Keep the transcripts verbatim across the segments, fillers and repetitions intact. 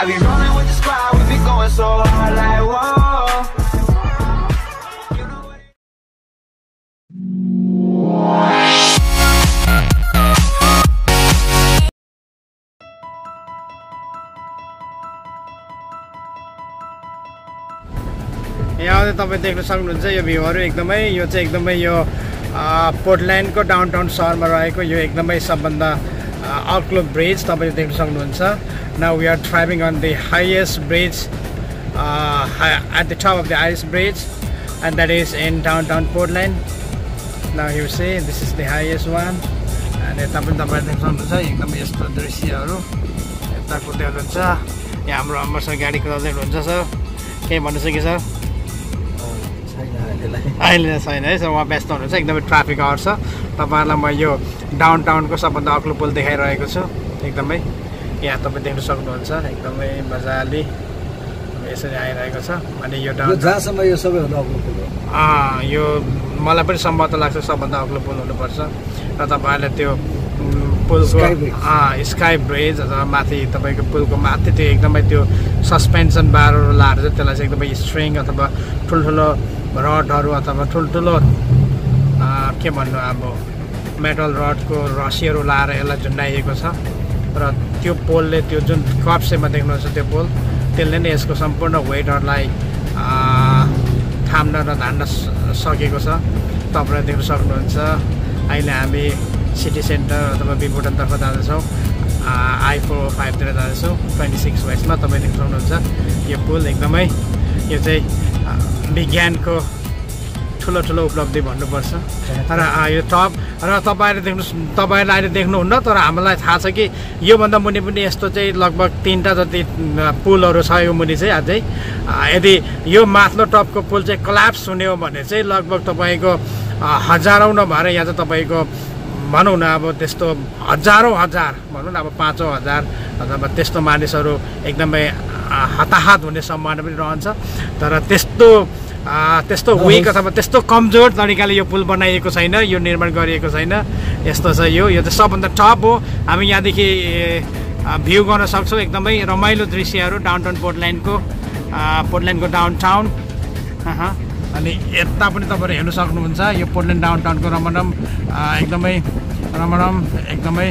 I be rolling with the squad, we be going so hard like whoa. यहाँ तपाईं देख्न सक्नुहुन्छ यो भ्यूहरु एकदमै यो चाहिँ एकदमै यो पोर्टल्यान्डको डाउनटाउन सहरमा रहेको यो एकदमै सबभन्दा अग्लो ब्रिज तपाईले देख्न सक्नुहुन्छ. Now we are driving on the highest bridge uh, at the top of the highest bridge, and that is in downtown Portland. Now you see this is the highest one, and तपाईले तपाईले देख्न सक्नुहुन्छ एकदमै यस्तो दृश्यहरु यता कुदै हुनुहुन्छ. यहाँ हाम्रो अमरसँग गाडी कुदाउँदै हुनुहुन्छ सर. के भन्नु छ कि सर? अहिले छैन है सर, उहाँ व्यस्त हुनुहुन्छ. एकदमै ट्राफिक आवर छ. तपाईहरुलाई म यो डाउनटाउनको सबभन्दा अग्लो पुल देखाइरहेको छु. एकदमै यहाँ तपाईँ देख्न सक्नुहुन्छ एकदमै मजाले यसरी आइरहेको छ. अनि यो डाउन जहाँसम्म यो सबैभन्दा अग्लो पुल हो. अँ यो मलाई पनि सम्भवतः लाग्छ सबभन्दा अग्लो पुल हुनुपर्छ. र तपाईँहरूले त्यो पुलको स्काई ब्रिज अथवा माथि तपाईँको पुलको माथि त्यो एकदमै त्यो सस्पेन्सन बारहरू लाएर चाहिँ त्यसलाई चाहिँ एकदमै स्ट्रिङ अथवा ठुल्ठुलो रडहरू अथवा ठुल्ठुलो के भन्नु अब मेटल रडको रसीहरू लाएर यसलाई झुन्डाइएको छ. र त्यो पोलले त्यो जुन कप सेपमा देख्नुहुन्छ त्यो पोल त्यसले नै यसको सम्पूर्ण वेटहरूलाई थाम्न र धान्न सकेको छ. तपाईँले देख्न सक्नुहुन्छ. अहिले हामी सिटी सेन्टर अथवा बिबुटनतर्फ जाँदैछौँ. आई फोर फाइभतिर जाँदैछौँ ट्वेन्टी सिक्स वेस्टमा. तपाईँ देख्न सक्नुहुन्छ यो पुल एकदमै यो चाहिँ विज्ञानको ठुलो ठुलो उपलब्धि भन्नुपर्छ. र यो टप र तपाईँले देख्नु तपाईँहरूले अहिले देख्नुहुन्न, तर हामीलाई थाहा छ कि योभन्दा मुनि पनि यस्तो चाहिँ लगभग तिनवटा जति पुलहरू छ यो मुनि चाहिँ अझै. यदि यो माथिल्लो टपको पुल चाहिँ कलाप्स हुने हो भने चाहिँ लगभग तपाईँको हजारौँ नभएर यहाँ चाहिँ तपाईँको भनौँ न अब त्यस्तो हजारौँ हजार भनौँ न अब पाँचौँ हजार अथवा त्यस्तो मानिसहरू एकदमै हताहत हुने सम्भावना पनि रहन्छ. तर त्यस्तो त्यस्तो विक अथवा त्यस्तो कमजोर तरिकाले यो पुल बनाइएको छैन, यो निर्माण गरिएको छैन. यस्तो छ यो यो चाहिँ सबभन्दा टप हो. हामी यहाँदेखि भ्यू गर्न सक्छौँ एकदमै रमाइलो दृश्यहरू डाउनटाउन पोर्टल्यान्डको पोर्टल्यान्डको डाउनटाउन. अनि यता पनि तपाईँहरू हेर्न सक्नुहुन्छ यो पोर्टल्यान्ड डाउनटाउनको रमणम एकदमै रमणम एकदमै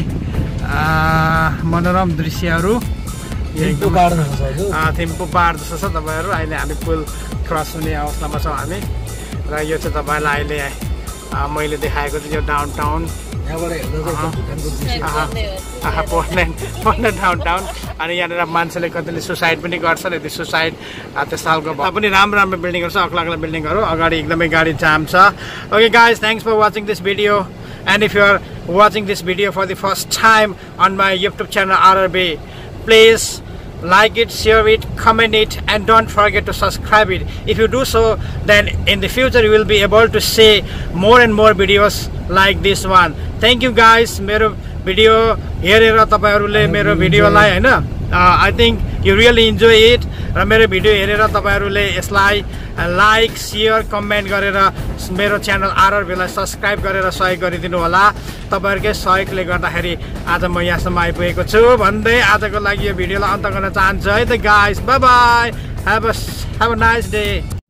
मनोरम दृश्यहरू. थिम्पू पहाड जस्तो छ. तपाईँहरू अहिले हामी पुल क्रस हुने अवस्थामा छौँ हामी. र यो चाहिँ तपाईँलाई अहिले मैले देखाएको चाहिँ यो डाउनटाउन पोर्टल्यान्ड पोर्टल्यान्ड डाउनटाउन. अनि यहाँनिर मान्छेले कतिले सुसाइड पनि गर्छन्. यदि सुसाइड त्यस्तो खालको पनि राम्रो राम्रो बिल्डिङहरू छ, अग्ला अग्ला बिल्डिङहरू. अगाडि एकदमै गाडी जाम छ. Okay guys, thanks for watching this video. And if you are watching this video for the first time on my YouTube channel RRB, please like it, share it, comment it, and don't forget to subscribe it. If you do so, then in the future you will be able to see more and more videos like this one. Thank you guys. मेरो video हेरेर तपाईहरुले मेरो भिडियोलाई हैन I think you really enjoy it. र मेरो video हेरेर तपाईहरुले यसलाई लाइक, शेयर, कमेन्ट गरेर मेरो च्यानल आरआरबीलाई सब्स्क्राइब गरेर सहयोग गरिदिनु होला. तपाईहरुकै सहयोगले गर्दाखेरि आज म यहाँसम्म आइपुगेको छु भन्दै आजको लागि यो भिडियोलाई अन्त गर्न चाहन्छु है त guys. Bye bye. Have a have a nice day.